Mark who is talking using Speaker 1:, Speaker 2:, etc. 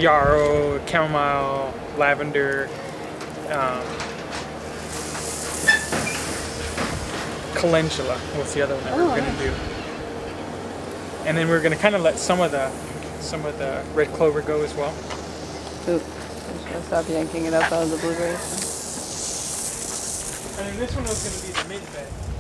Speaker 1: yarrow, chamomile, lavender, calendula was the other one that we were going to do. And then we're going to kind of let some of the red clover go as well.
Speaker 2: Oop. I'm just gonna stop yanking it up out of the blueberries.
Speaker 1: And then this one was going to be the mid bed.